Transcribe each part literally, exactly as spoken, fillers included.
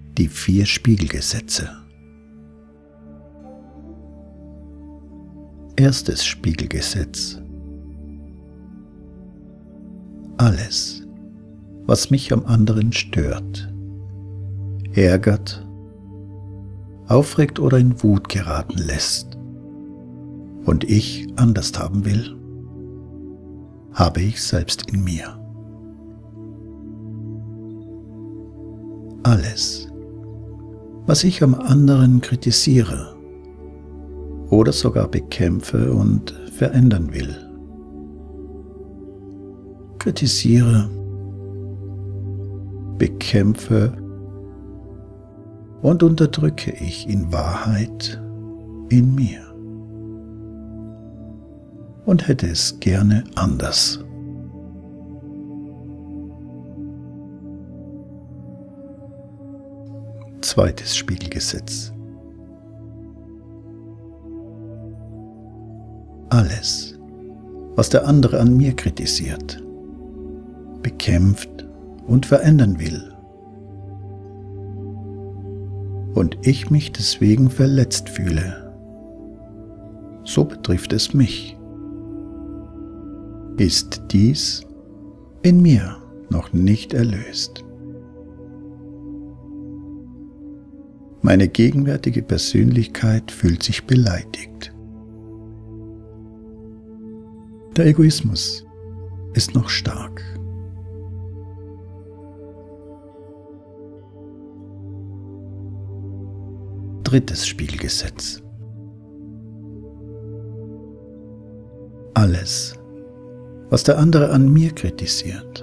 Die vier Spiegelgesetze. Erstes Spiegelgesetz. Alles, was mich am anderen stört, ärgert, aufregt oder in Wut geraten lässt und ich anders haben will, habe ich selbst in mir. Alles, was ich am anderen kritisiere oder sogar bekämpfe und verändern will, kritisiere, bekämpfe und unterdrücke ich in Wahrheit in mir und hätte es gerne anders. Zweites Spiegelgesetz. Alles, was der andere an mir kritisiert, bekämpft und verändern will und ich mich deswegen verletzt fühle, so betrifft es mich. Ist dies in mir noch nicht erlöst. Meine gegenwärtige Persönlichkeit fühlt sich beleidigt. Der Egoismus ist noch stark. Drittes Spiegelgesetz. Alles, was der andere an mir kritisiert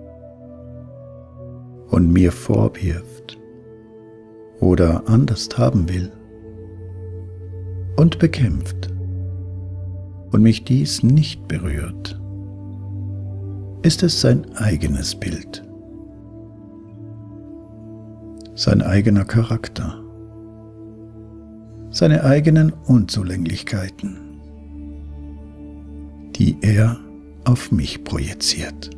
und mir vorwirft oder anders haben will und bekämpft und mich dies nicht berührt, ist es sein eigenes Bild, sein eigener Charakter, seine eigenen Unzulänglichkeiten, die er auf mich projiziert.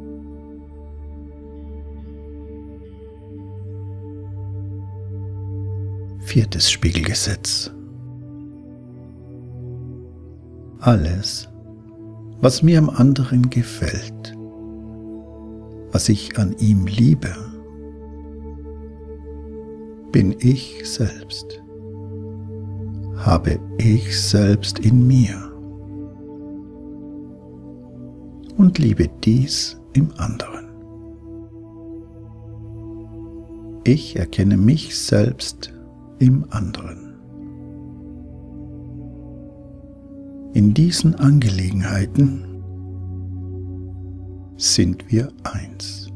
Viertes Spiegelgesetz. Alles, was mir am anderen gefällt, was ich an ihm liebe, bin ich selbst, habe ich selbst in mir und liebe dies im anderen. Ich erkenne mich selbst im anderen. In diesen Angelegenheiten sind wir eins.